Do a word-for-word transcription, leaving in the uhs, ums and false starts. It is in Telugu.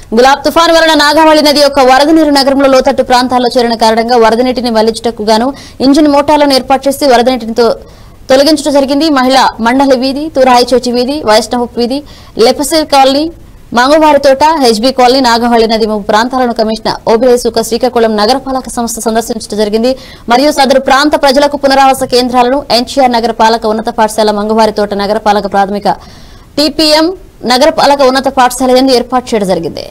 గులాబ్ తుఫాను వలన నాగావళి నది యొక్క వరద నీరు నగరంలో లోతట్టు ప్రాంతాల్లో చేరిన కారణంగా వరద నీటిని మళ్లించుటకు గాను ఇంజిన్ మోటార్లను ఏర్పాటు చేసి వరద నీటిని తొలగించడం జరిగింది. మహిళా మండలి వీధి, తురాయి చోచి వీధి, వైష్ణవ వీధి, లెపసిర్ కాలనీ, మంగవారి తోట, హెచ్బీ కాలనీ, నాగావళి నది ముప్పు ప్రాంతాలను కమిషనర్ ఓబీఐ సుఖ శ్రీకాకుళం నగరపాలక సంస్థ సందర్శించడం జరిగింది. మరియు సదరు ప్రాంత ప్రజలకు పునరావాస కేంద్రాలను ఎన్టీఆర్ నగరపాలక ఉన్నత పాఠశాల, మంగవారి తోట నగరపాలక ప్రాథమిక, టీపీఎం నగరపాలక ఉన్నత పాఠశాల యందు ఏర్పాటు చేయడం జరిగింది.